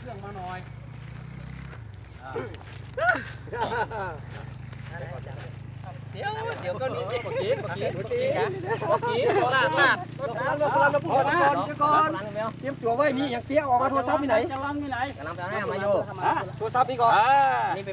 รื่องมาหน่อยเดี๋ยวก็นี่ปกีลาดลาดเราพูดก่อนเตรียมตัวไว้มีอย่างเปี้ยออกมาโทรศัพท์ที่ไหนจะล้ำที่ไหนกำลังไปเอาหน้ามาอยู่โทรศัพท์นี่ก่อนนี่ไป